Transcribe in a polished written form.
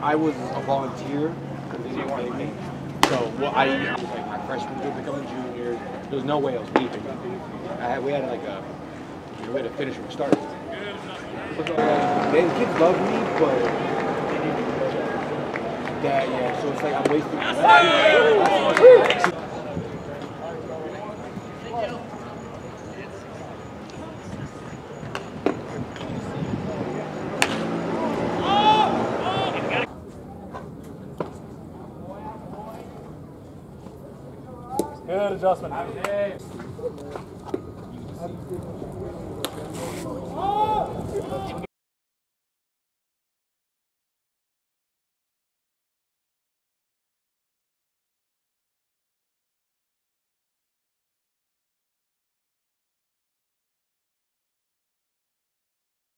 I was a volunteer because they didn't pay me. So well, I was like my freshman year becoming junior. There was no way I was leaving. We had like we had to finish what we started. The kids love me, but yeah. So it's like I'm wasting. Good adjustment.